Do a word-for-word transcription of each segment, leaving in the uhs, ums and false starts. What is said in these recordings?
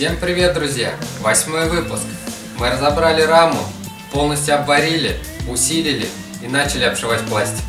Всем привет, друзья! Восьмой выпуск. Мы разобрали раму, полностью обварили, усилили и начали обшивать пластик.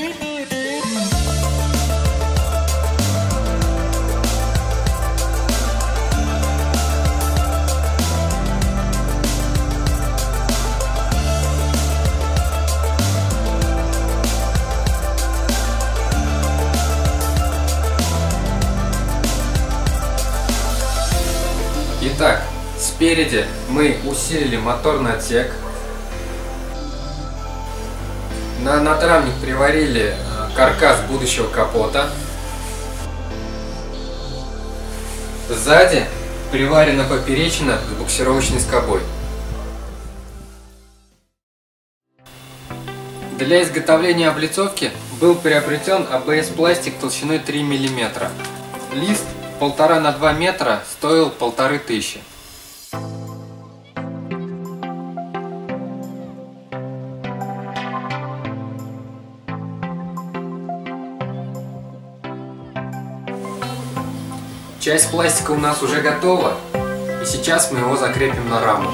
Итак, спереди мы усилили моторный отсек, на натрамник приварили каркас будущего капота, сзади приварена поперечина с буксировочной скобой. Для изготовления облицовки был приобретен а бэ эс пластик толщиной три миллиметра. Лист полтора на два метра стоил полторы тысячи. Часть пластика у нас уже готова, и сейчас мы его закрепим на раму.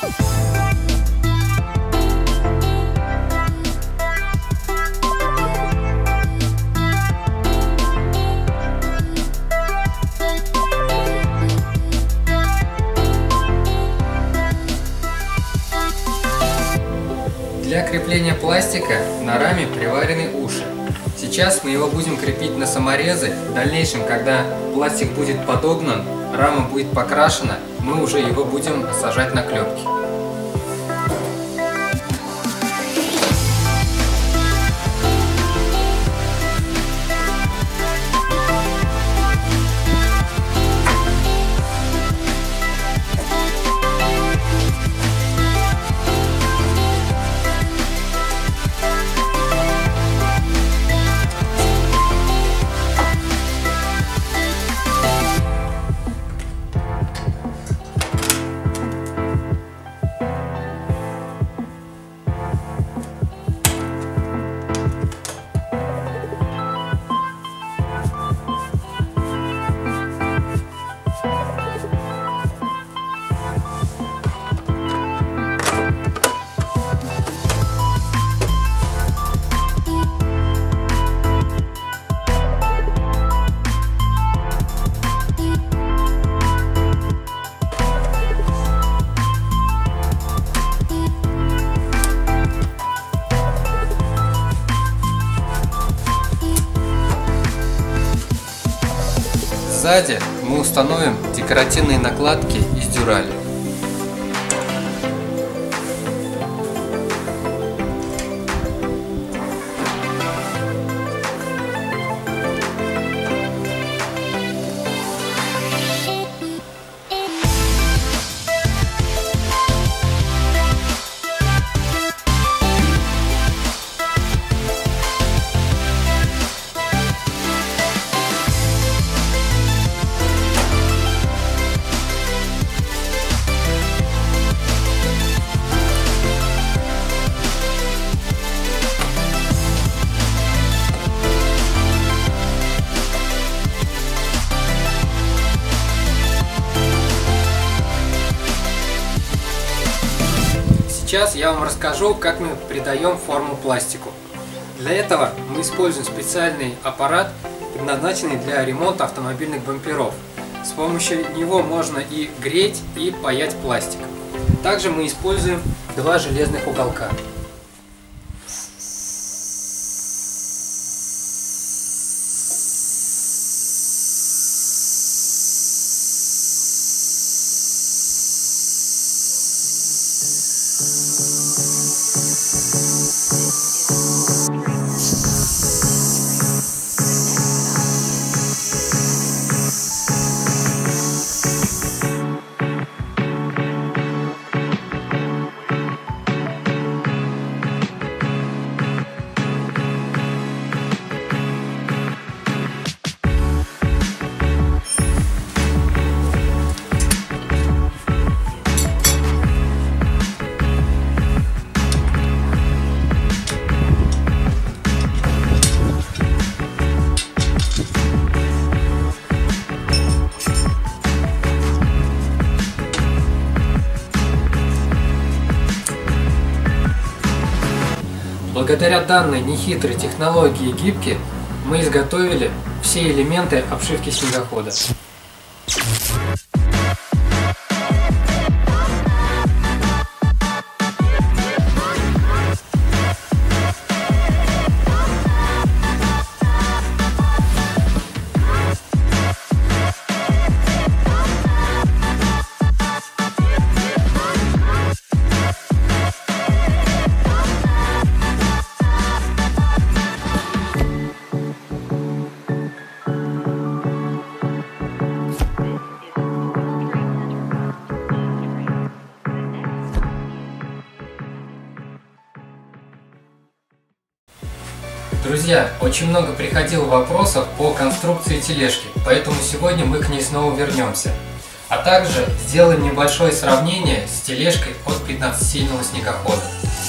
Для крепления пластика на раме приварены уши. Сейчас мы его будем крепить на саморезы. В дальнейшем, когда пластик будет подогнан, рама будет покрашена, мы уже его будем сажать на клепки. Сзади мы установим декоративные накладки из дюрали. Сейчас я вам расскажу, как мы придаем форму пластику. Для этого мы используем специальный аппарат, предназначенный для ремонта автомобильных бамперов. С помощью него можно и греть, и паять пластик. Также мы используем два железных уголка. Благодаря данной нехитрой технологии гибки мы изготовили все элементы обшивки снегохода. Друзья, очень много приходило вопросов по конструкции тележки, поэтому сегодня мы к ней снова вернемся. А также сделаем небольшое сравнение с тележкой от пятнадцатисильного снегохода.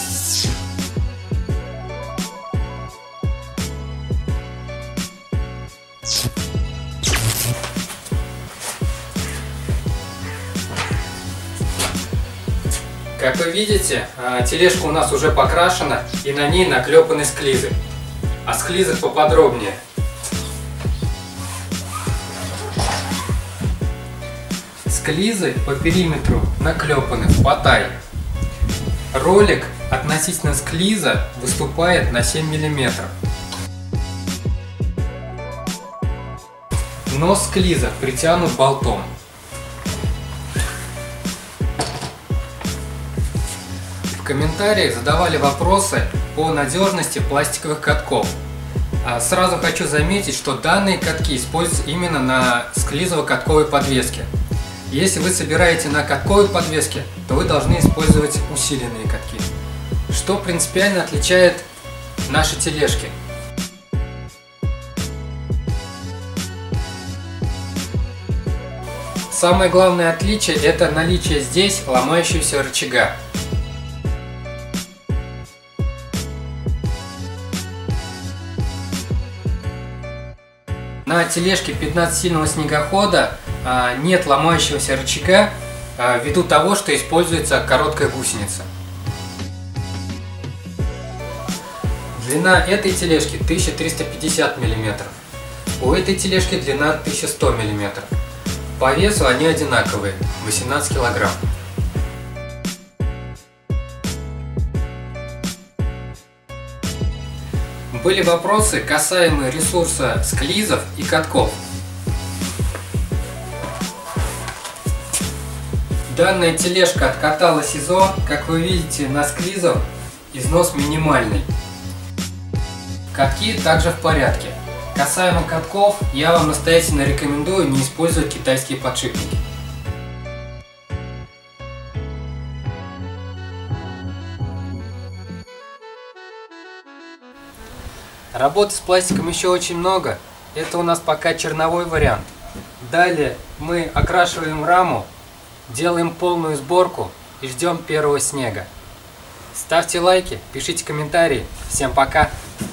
Как вы видите, тележка у нас уже покрашена и на ней наклепаны склизы. О склизах поподробнее. Склизы по периметру наклепаны в патай. Ролик относительно склиза выступает на семь миллиметров. Нос склиза притянут болтом. В комментариях задавали вопросы по надежности пластиковых катков. Сразу хочу заметить, что данные катки используются именно на склизово-катковой подвеске. Если вы собираете на катковой подвеске, то вы должны использовать усиленные катки, что принципиально отличает наши тележки. Самое главное отличие — это наличие здесь ломающегося рычага. На тележке пятнадцатисильного снегохода а, нет ломающегося рычага а, ввиду того, что используется короткая гусеница. Длина этой тележки тысяча триста пятьдесят миллиметров. У этой тележки длина тысяча сто миллиметров. По весу они одинаковые – восемнадцать килограмм. Были вопросы, касаемые ресурса склизов и катков. Данная тележка откатала СИЗО, как вы видите, на склизов износ минимальный. Катки также в порядке. Касаемо катков, я вам настоятельно рекомендую не использовать китайские подшипники. Работы с пластиком еще очень много. Это у нас пока черновой вариант. Далее мы окрашиваем раму, делаем полную сборку и ждем первого снега. Ставьте лайки, пишите комментарии. Всем пока!